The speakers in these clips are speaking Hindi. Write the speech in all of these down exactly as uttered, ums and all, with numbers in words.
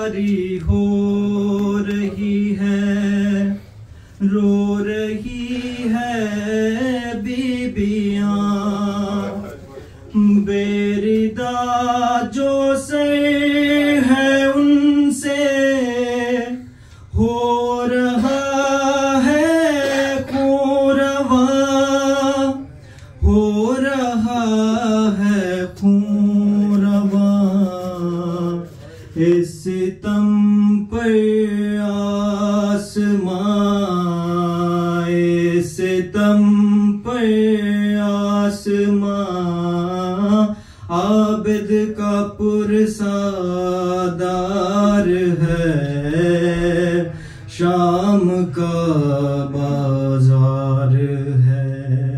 जारी हो रही है, रो रही है बीबियां, बेरिदा जो सर है उनसे हो रहा है खून रवा, हो रहा है खून रवा। इस सितम पर आसमां, इस सितम पर आसमां, आबिद का पुरसादार है, शाम का बाजार है।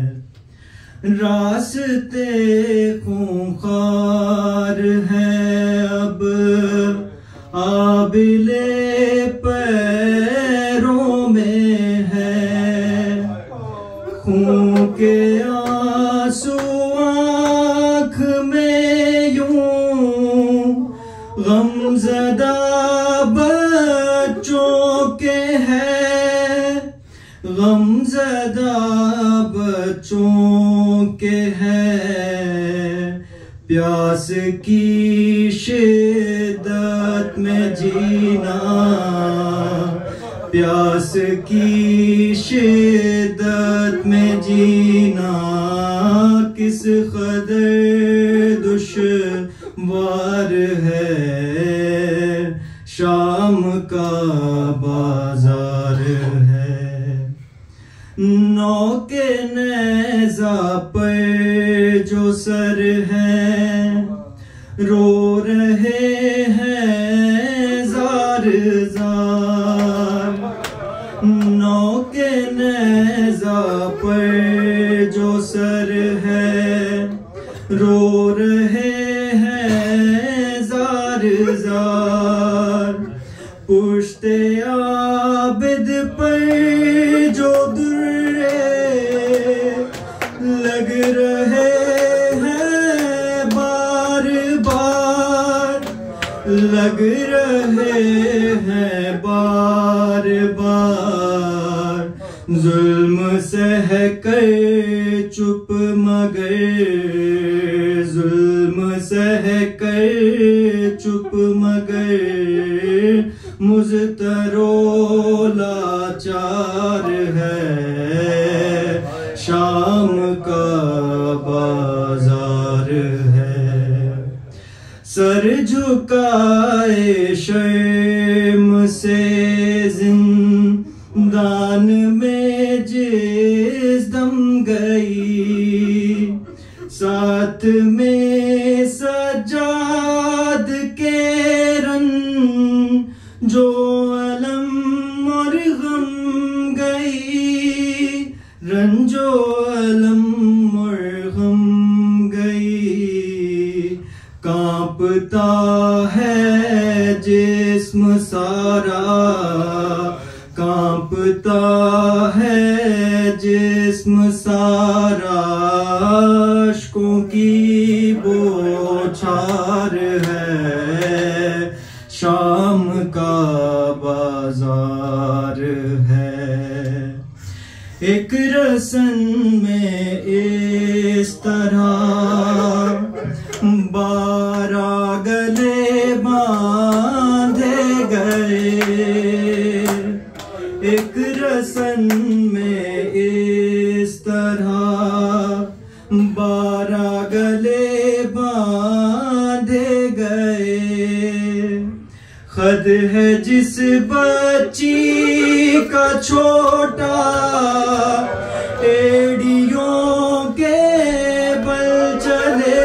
रास्ते खूंखार है अब आबिले पैरों में है, खून के आंसू आँख में यूं, गमज़दा बच्चों के है, गमज़दा बच्चों के है। प्यास की शिद्दत में जीना, प्यास की शिद्दत में जीना, किस कदर दुश्वार है, शाम का बाजार है। नौ के नेज़ा पर जो सर हैं, रो रहे हैं जार जार। नौ के नेज़ा पर जो सर है, रो रहे हैं जार जार। पुश्ते आबिद पर जो दुर्रे लग रहे हैं बार बार, लग रहे हैं बार बार। जुल्म सह कर चुप मगर, जुल्म सह कर चुप मगर, मुज़तरो लाचार है, शाम का बाजार है। सर झुकाए शर्म से जिंदान में जिस दम गई, साथ में सजाद के रन जो अलम और गम गई, रंजो अलम और गम गई। कांपता है जिस्म सारा, कांपता है जिस्म सारा, अश्कों की बौछार है, शाम का बाजार है। एक रसन में इस तरह बारह गले बांधे गए, एक रसन में इस तरह बारह गले बांधे गए। खद है जिस बच्ची का छोटा, एड़ियों के बल चले,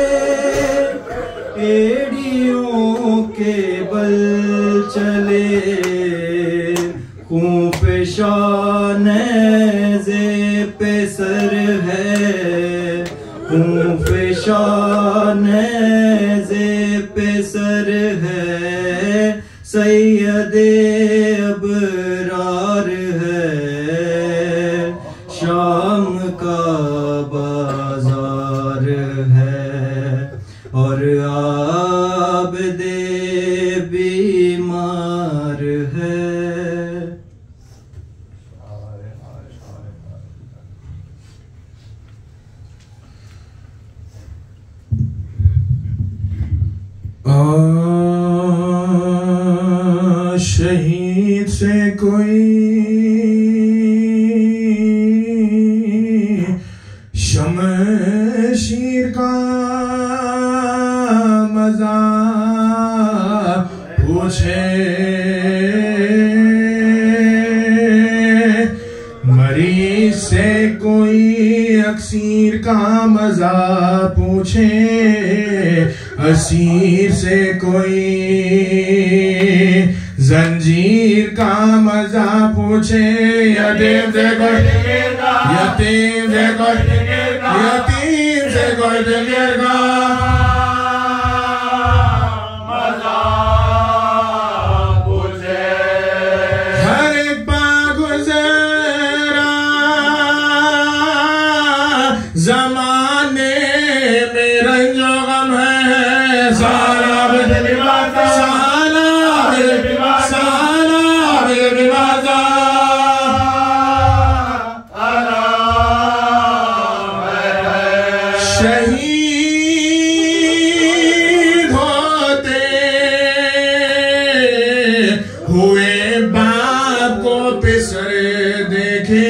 एड़ियों के बल चले। खूं पे शानेज़े पे सर है, खूं पे शानेज़े पे सर है, सैयदे अबरार है, शाम का बाजार है। और आबिदे बीमार बीमार है। आ, शहीद से कोई शमशीर का मजा पूछे, मरीज से कोई अक्सीर का मजा पूछे, असीर से कोई जंजीर का मजा पूछे, यतीम से कोई यतीम से कोई यतीम से कोई दिलेर का मजा पूछे। हर एक बार गुजरा जमाने में रंजो गम है, सारा बिजली बाजा सारा बिजली बाजा सारा बिजली बाजा शहीद होते हुए बाप को पिसर देखे,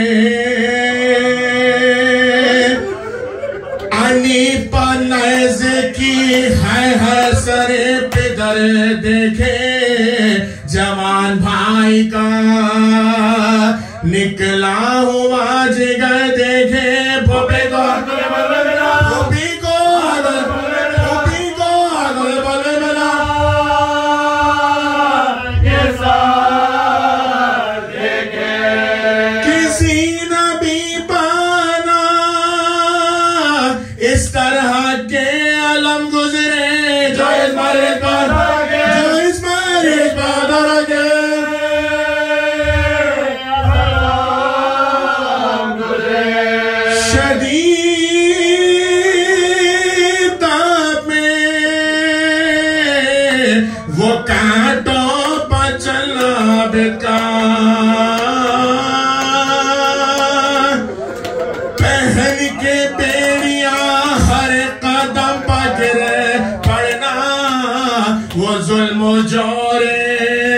की है है सरे पिदर देखे, जवान भाई का निकला हुआ जिगर देखे, भोपे को भोपी को भोपी को बोले मिला देखे, किसी न भी पाना इस तरह के अलम गुजरे, जो इस मरे पर जो इस मरे पर दरगे शदीद ताप में वो कांटों पर चला बेका, पहन के बेड़िया हर कदम पर गिरे पड़ना, वो जुल्म जोरे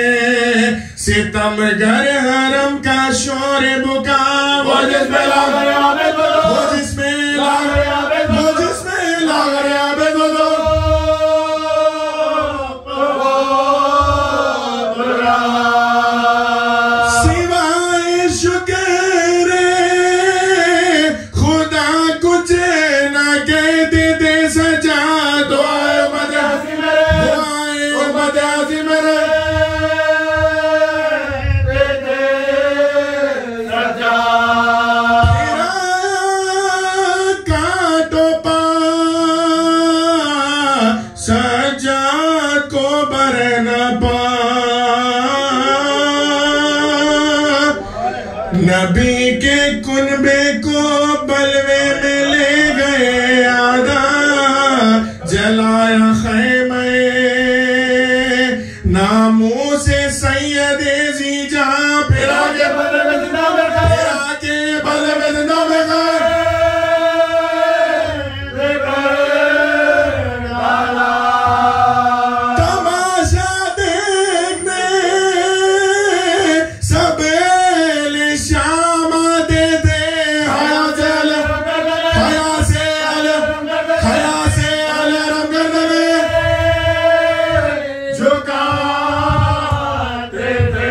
सितमगर हरम का शोर बुका, वो जिसमें लाग वो जिसमें लाग वो जिसमें लाग रहा दो सिवाय शुक्र खुदा कुछ न के दे दे सजा, दुआए मजासी मेरे दुआए मजासी मेरे दे दे सजा, काटो पा सजा को बरन पा, नबी के कुनबे को बलवे में ले गए आधा, जलाया खैमे नामों से सैयदे जीजा, फिरा के बल में जिंदा में फिरा के बल में जिंदा में तमाशा देखने सब शाम देते, हया से हया से हया से रंगन में झुका देते।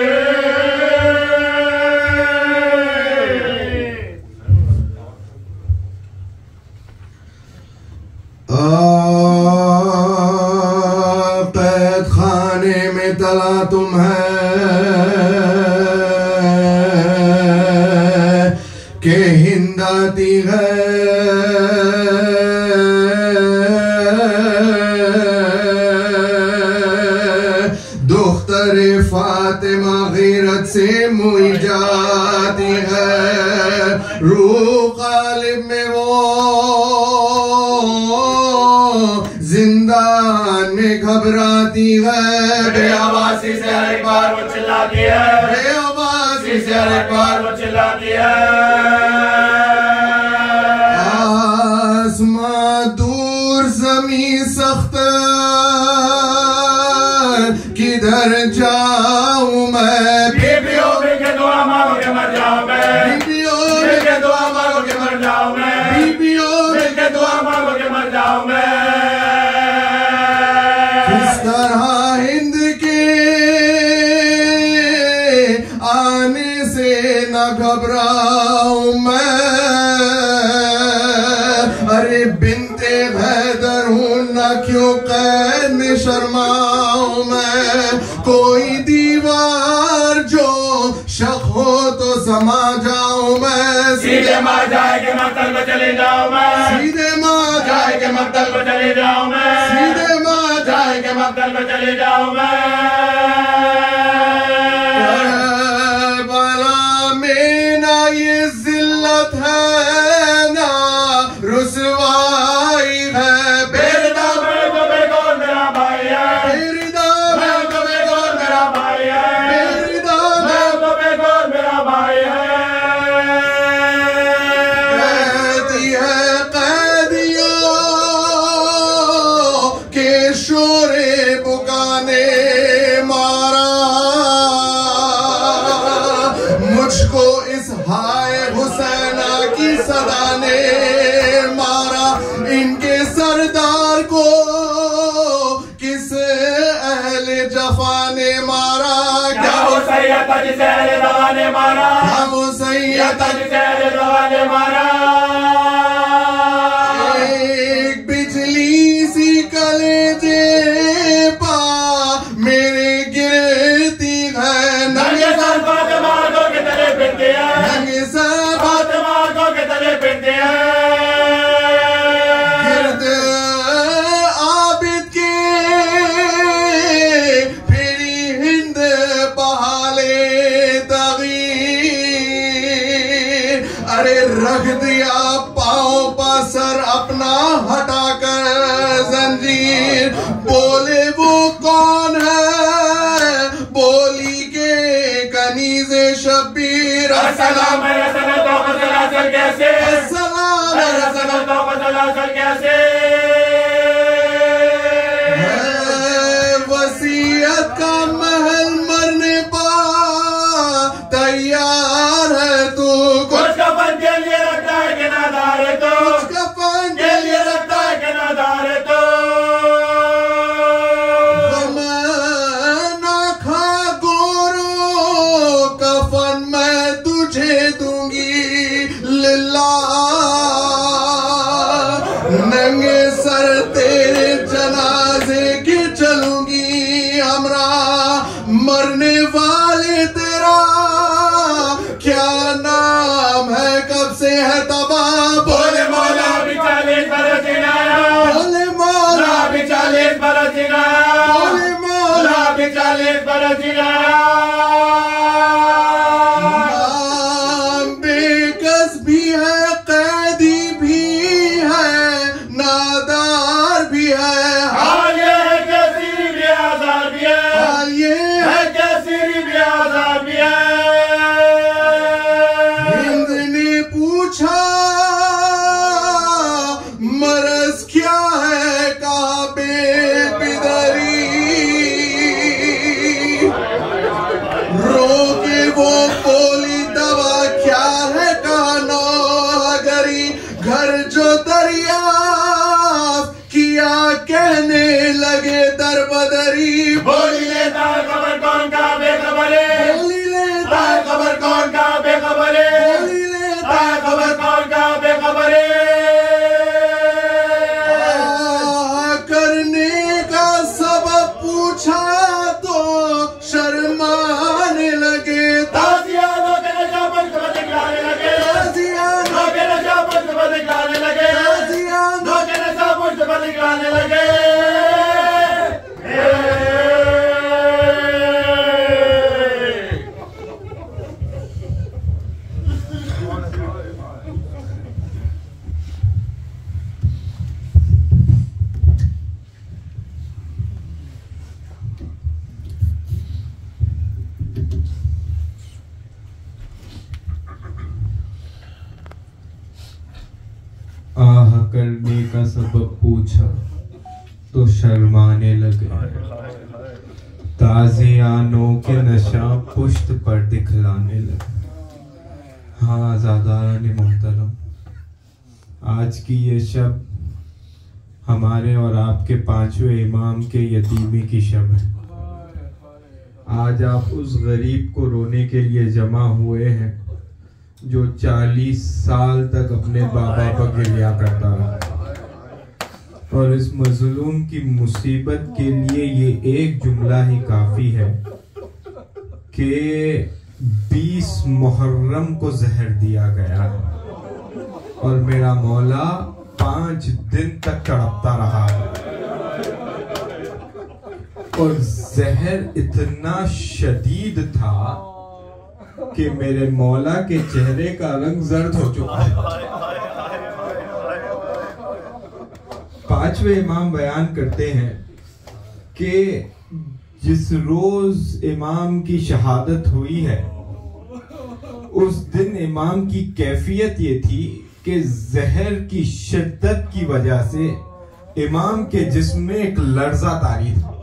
कैद खाने में तला तुम है के हिंदाती है, दुख्तर फातिमा गैरत से मुई जाती है, रूह कालिब में वो जिंदान में घबराती घबराती है, बेआवाज़ी से हर एक बार वो चिल्लाती है, बेआवाज़ी से हर एक बार वो चिल्लाती है। आसमां दूर ज़मीं सख्त, किधर जाऊं मैं? बीबियों मिलके दुआ मांगो के मर जाऊं मैं, बीबियों मिलके दुआ मांगो के मर जाऊं मैं, बीबियों मिलके दुआ मांगो के मर जाऊं मैं। किस तरह हिंद के आने से न घबराऊं मैं, अरे बिनते हैदर हूं न क्यों कैद में शर्माऊं मैं। कोई दीवार जो शक हो तो समा जाऊं मैं, सीधे मार जाए के मक्तल पे चले जाऊं मैं, सीधे मार जाए के मक्तल पे चले जाऊं मैं, सीधे मार जाए के मक्तल पे चले जाऊं मैं। करबला में ना ये जिल्लत है ना रुसवाई है, बेरदा मैं तो बेगौर मेरा भाई है, बेरदा मैं तो बेगौर मेरा भाई है, बेरदा मैं तो बेगौर मेरा भाई है। कहती है कैदियों के शोरे बुकाने मारा, मुझको इस हाय हुसैना की सदा ने मारा। इनके सरदार को किस अहले जफा ने मारा? क्या वो सैयद था जिसे अहले दवा ने मारा, क्या वो सैयद था जिसे अहले दवा ने मारा। एक बिजली सी कलेजे पा मेरे गिरती है, नंगे सर फातिमा को के तले फिरते हैं, नंगे सर फातिमा को के तले फिरते हैं। गिरद आबिद के फिरी हिंद बहाले तगीर, अरे रख दिया पाँव पर सर अपना हटाकर जंजीर। बोले वो कौन है? बोली के कनीज़े शब्बीर। अस्सलाम मेरे सनद तो खजलासल कैसे, अस्सलाम मेरे सनद तो खजलासल कैसे। वसीयत का महल मरने पा तैयार है तू, कुछ कफन के लिए रखता है कि नादार है तो, कुछ कफन के लिए रखता है कि नादार है तो। गम ना खा गोरो, कफन मैं तुझे दूंगी लिल्लाह। नंगे सर तेरे जनाजे के चलूंगी हमरा, मरने वाले तेरा क्या नाम है? कब से है तबाह? बोले मौला भी चालीस बरस जिलाया, बोले मौला, भी चालीस बरस जिलाया, बोले मौला, भी चालीस बरस जिलाया। नाम बेकस भी है, कैदी भी है, नादार भी है, हाल ये है कि सीरी भी आजाद भी है, हाल ये है कि सीरी भी आजाद भी है। हिंद ने पूछा मरज क्या है? कहा बेबिदरी। रो के वो बोली दवा क्या है? कहा नौगरी। घर जो दरियाफ्त किया कहने लगे दरबदरी। बोली लेता खबर कौन का बेखबर है, बोली लेता खबर कौन का बेखबर है, बोली लेता खबर कौन का बेखबर है। करने का सबब पूछा तो शर्माने लगे, ताजियानों के नशा पर दिखलाने लगे, ताजियानों के नशा पर दिखलाने लगे, ताजियानों के नशा पर दिखलाने लगे। करने का सबब पूछा तो शर्माने लगे। ताज़े आनों के नशा पुश्त पर दिखलाने लगे। हाँ आज़ादारान मोहतरम, आज की ये शब हमारे और आपके पांचवें इमाम के यतीमी की शब है। आज आप उस गरीब को रोने के लिए जमा हुए हैं जो चालीस साल तक अपने बाबा पर गिरिया करता रहा, और इस मजलूम की मुसीबत के लिए ये एक जुमला ही काफी है कि बीस मुहर्रम को जहर दिया गया है और मेरा मौला पांच दिन तक तड़पता रहा है, और जहर इतना शदीद था कि मेरे मौला के चेहरे का रंग जर्द हो चुका है। पांचवें इमाम बयान करते हैं कि जिस रोज इमाम की शहादत हुई है उस दिन इमाम की कैफियत ये थी कि जहर की शिद्दत की वजह से इमाम के जिस्म में एक लर्जा तारी था,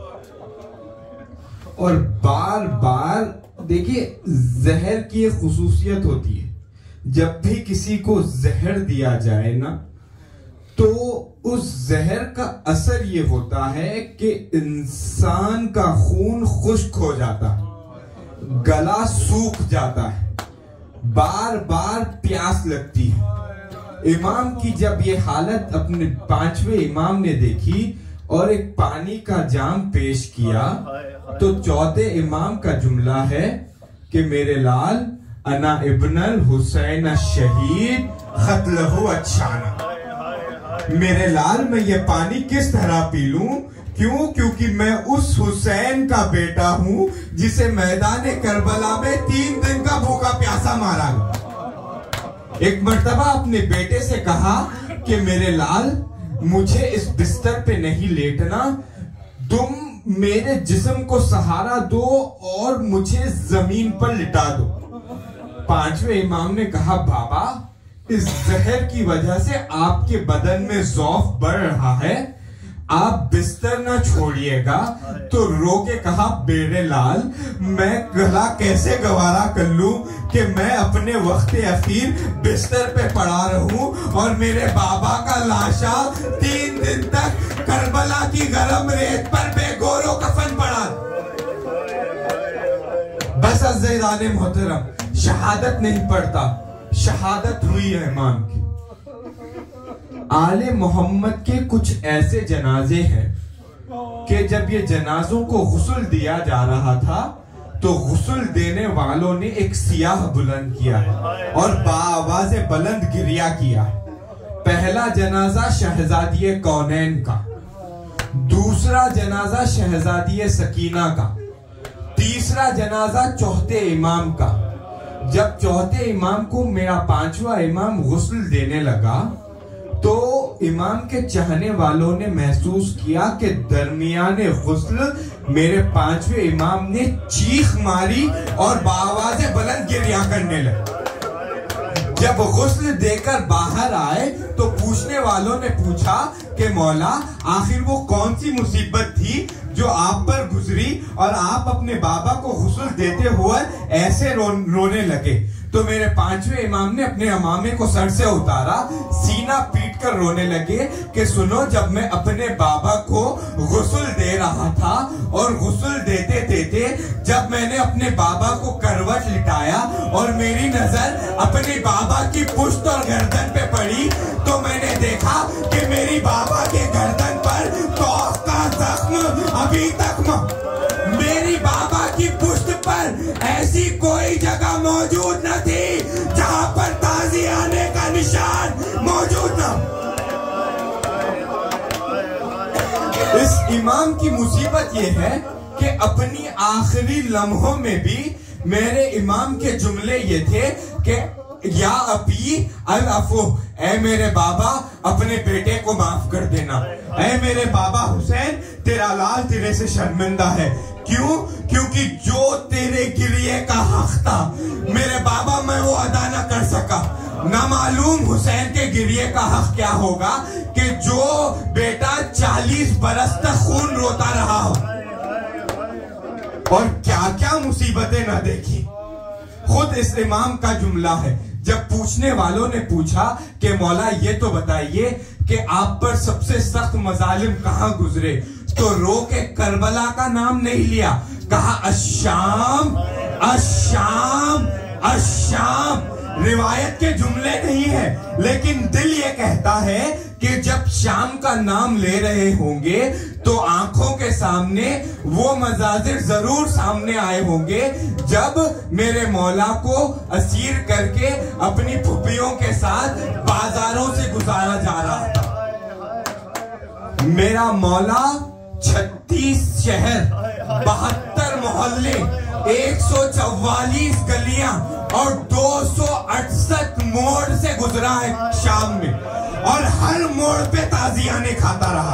और बार बार देखिए जहर की एक खुसूसियत होती है, जब भी किसी को जहर दिया जाए ना तो उस जहर का असर ये होता है कि इंसान का खून खुश्क हो जाता है, गला सूख जाता है, बार बार प्यास लगती है। इमाम की जब ये हालत अपने पांचवें इमाम ने देखी और एक पानी का जाम पेश किया तो चौथे इमाम का जुमला है कि मेरे लाल अना इब्नल हुसैन शहीद खत्लहु अच्छाना। मेरे लाल मैं ये पानी किस तरह पी लूं? क्यों? क्योंकि मैं उस हुसैन का बेटा हूं जिसे मैदान करबला में तीन दिन का भूखा प्यासा मारा गया। एक मर्तबा अपने बेटे से कहा कि मेरे लाल मुझे इस बिस्तर पे नहीं लेटना, तुम मेरे जिस्म को सहारा दो और मुझे जमीन पर लिटा दो। पांचवें इमाम ने कहा बाबा इस जहर की वजह से आपके बदन में ज़ौफ बढ़ रहा है, आप बिस्तर ना छोड़िएगा। तो रो के कहा बेरे लाल मैं गला कैसे गवारा कर लूं कि मैं अपने वक्त अखीर बिस्तर पे पड़ा रहूं और मेरे बाबा का लाशा तीन दिन तक करबला की गरम रेत पर बेगोरो कफन पड़ा। बस अज़ीज़ाने मोहतरम, शहादत नहीं पड़ता, शहादत हुई है इमाम की। आले मोहम्मद के कुछ ऐसे जनाजे हैं कि जब ये जनाजों को गुस्ल दिया जा रहा था तो गुस्ल देने वालों ने एक सियाह बुलंद किया है और बाआवाज़े बुलंद गिरिया किया है। पहला जनाजा शहजादी कौनैन का, दूसरा जनाजा शहजादी सकीना का, तीसरा जनाजा चौथे इमाम का। जब चौथे इमाम को मेरा पांचवा इमाम गुस्ल देने लगा तो इमाम के चाहने वालों ने महसूस किया कि दरमियाने गुस्ल मेरे पांचवें इमाम ने चीख मारी और बाआवाज़े बुलंद गिरिया करने लगे। जब गुस्ल देकर बाहर आए तो पूछने वालों ने पूछा कि मौला आखिर वो कौन सी मुसीबत थी जो आप पर गुजरी और आप अपने बाबा को गुस्ल देते हुए ऐसे रो, रोने लगे। तो मेरे पांचवें इमाम ने अपने अमामे को सर से उतारा, सीना पीट कर रोने लगे कि सुनो, जब मैं अपने बाबा को गुस्ल दे रहा था और गुस्ल देते देते जब मैंने अपने बाबा को करवट लिटाया और मेरी नजर अपने बाबा की पुश्त और गर्दन पे पड़ी तो मैंने देखा कि मेरी बाबा के गर्दन पर तौक का जख्म अभी तक मेरी बाबा की पुश्त पर ऐसी कोई जगह मौजूद न थी जहां पर ताज़ी आने का निशान मौजूद न। इस इमाम की मुसीबत यह है कि अपनी आखिरी लम्हों में भी मेरे इमाम के जुमले ये थे कि या अबी अल अफू, ऐ मेरे बाबा अपने बेटे को माफ कर देना, ऐ मेरे बाबा हुसैन तेरा लाल तेरे से शर्मिंदा है। क्यों? क्योंकि जो तेरे गिरिए का हक था मेरे बाबा मैं वो अदा न कर सका, ना मालूम हुसैन के गिरिए का हक क्या होगा कि जो बेटा चालीस बरस तक खून रोता रहा हो और क्या क्या मुसीबतें ना देखी। खुद इस इमाम का जुमला है, जब पूछने वालों ने पूछा कि मौला ये तो बताइए कि आप पर सबसे सख्त मजालिम कहां गुजरे, तो रो के करबला का नाम नहीं लिया, कहा अशाम अशाम अशाम। रिवायत के जुमले नहीं है, लेकिन दिल ये कहता है कि जब शाम का नाम ले रहे होंगे तो आंखों के सामने वो मजाजिर जरूर सामने आए होंगे जब मेरे मौला को असीर करके अपनी फुफियों के साथ बाजारों से गुजारा जा रहा था। मेरा मौला छत्तीस शहर, बहत्तर मोहल्ले, एक सौ चौवालीस गलियां और दो सौ अड़सठ मोड़ से गुजरा है शाम में, और हर मोड़ पे ताजियाने खाता रहा।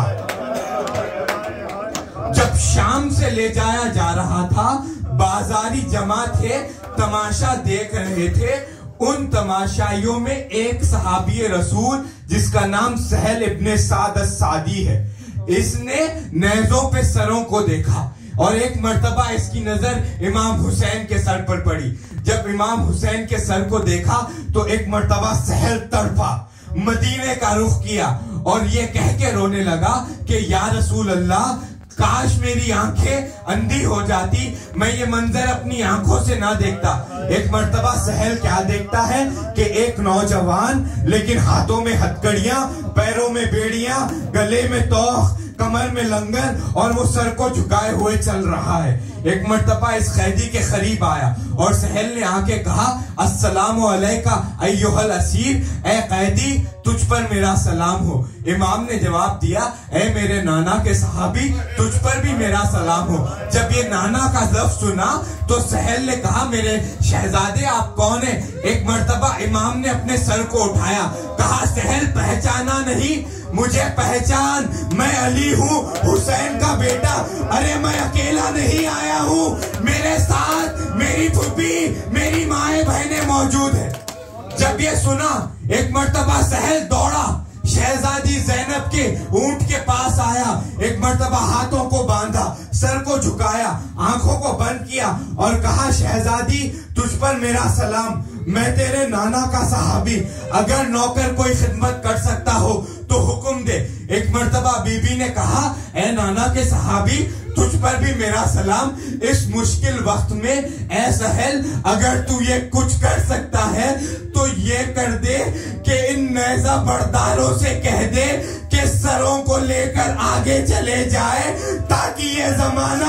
जब शाम से ले जाया जा रहा था, बाजारी जमा थे, तमाशा देख रहे थे। उन तमाशाइयों में एक सहाबी रसूल जिसका नाम सहल इब्ने साद सादी है, इसने नेज़ों पे सरों को देखा और एक मर्तबा इसकी नजर इमाम हुसैन के सर पर पड़ी। जब इमाम हुसैन के सर को देखा तो एक मर्तबा सहल तड़पा, मदीने का रुख किया और ये कह के रोने लगा कि या रसूल अल्लाह, काश मेरी आंखें अंधी हो जाती, मैं ये मंजर अपनी आंखों से ना देखता। एक मर्तबा सहल क्या देखता है कि एक नौजवान, लेकिन हाथों में हथकड़ियां, पैरों में बेड़ियां, गले में तौख, कमर में लंगर और वो सर को झुकाए हुए चल रहा है। एक मर्तबा इस कैदी के करीब आया और सहल ने आके कहा, अस्सलामु अलैका अय्युहल असीर, ए कैदी तुझ पर मेरा सलाम हो। इमाम ने जवाब दिया, ए मेरे नाना के सहाबी तुझ पर भी मेरा सलाम हो। जब ये नाना का लफ्ज सुना तो सहल ने कहा, मेरे शहजादे आप कौन है? एक मर्तबा इमाम ने अपने सर को उठाया, कहा सहल पहचाना नहीं? मुझे पहचान, मैं अली हूँ, हुसैन का बेटा। अरे मैं अकेला नहीं आया हूँ, मेरे साथ मेरी फूफी, मेरी माए बहनें मौजूद है। जब ये सुना एक मर्तबा सहल दौड़ा, शहजादी ज़ैनब के ऊंट के पास आया, एक मर्तबा हाथों को बांधा, सर को झुकाया, आंखों को बंद किया और कहा, शहजादी तुझ पर मेरा सलाम, मैं तेरे नाना का सहाबी, अगर नौकर कोई खिदमत कर सकता हो तो हुक्म दे। एक मर्तबा बीबी ने कहा, ए नाना के सहाबी तुझ पर भी मेरा सलाम, इस मुश्किल वक्त में ए सहल, अगर तू ये कुछ कर सकता है तो ये कर दे कि इन नेज़ा बरदारों से कह दे कि सरों को लेकर आगे चले जाए, ताकि ये जमाना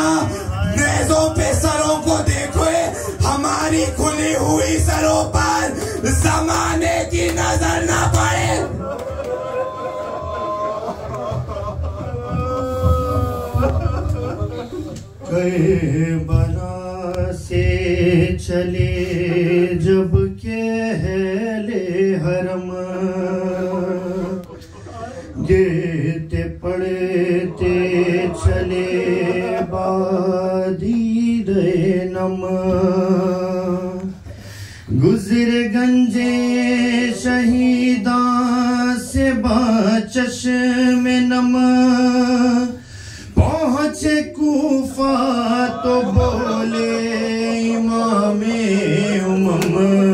नेज़ों पे सरों को देखे, हमारी खुली हुई सरों पर जमाने की नजर ना पड़े। करबला से चले जब कहले हरम, गिरते पड़ते चले बादीदे नम, गुजर गंजे शहीदा से बाचश्मे नम, पहुंचे कूफा तो बोले इमामे उमम,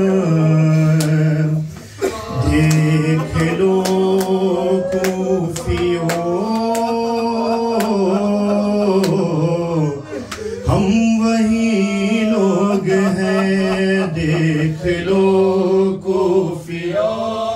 देख लो कूफियो हम वही लोग हैं, देख लो कूफियो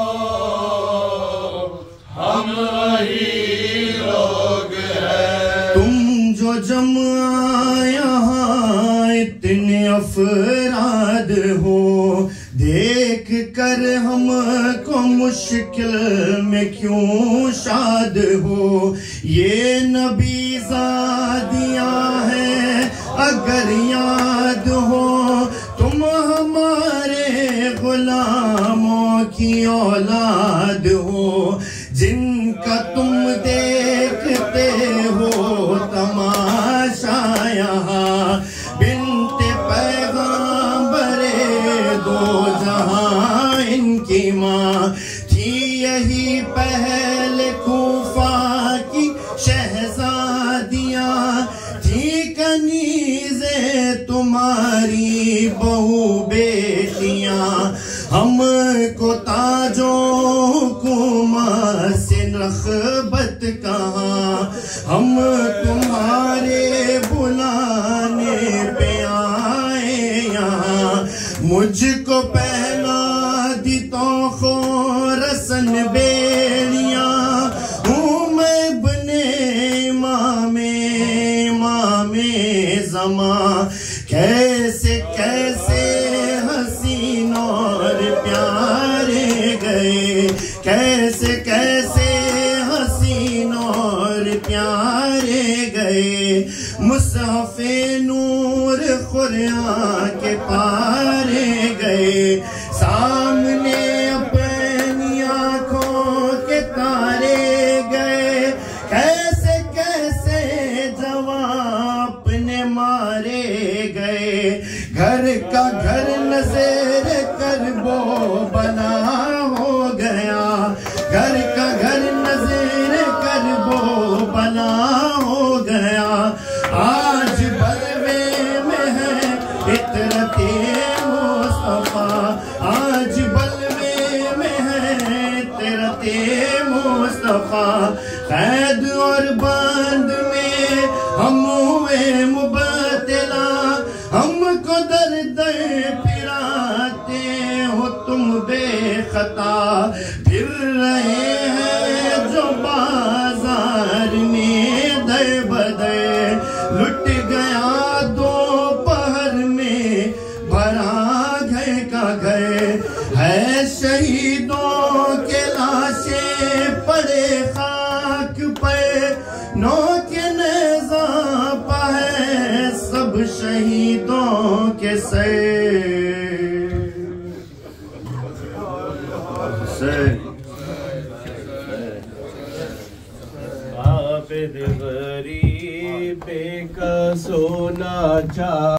हम वही लोग हैं। तुम जो जमा यहाँ इतने अफराद हो, देख कर हमको मुश्किल में क्यों शाद हो। ये नबी ज़ादियाँ हैं अगर याद हो, तुम हमारे गुलामों की औलाद हो, जिनका तुम देखते हो तमाशा यहाँ, बिन्ते पैगंबरे दो जहां इनकी तुम्हारी बहू बेटियां, हमको ताजों कुमा से रग़बत कहाँ, हम तुम्हारे बुलाने पे आए यहाँ। मुझको पहना दी तो खो रसन बेलियां, हूँ मैं बने इमामे इमामे ज़मा। कैसे कैसे हसीन और प्यारे गए, कैसे कैसे हसीन और प्यारे गए। मुसहफ़े नूर क़ुरआन के पारे गए, सामने अपनी आँखों के तारे गए। कैसे कैसे जवान अपने मारे गए, घर का घर नज़र कर वो बना हो गया, घर का घर नज़र कर वो बना हो गया। आज बलवे में है इतरते मुस्तफा, आज बलवे में है इतरते मुस्तफा। कैद और बंद में हम हुए मुबतला, हमको दर दर फिराते हो तुम बेखता। फिर रहे हैं जो बाजार में दर बदर, लुट गया दोपहर में भरा घर का घर। है शहीदों के लाशें पड़े खाक पे, नौ के नेज़ा पाए सब शहीदों के सर सर। आबिद गरीब का सोना चा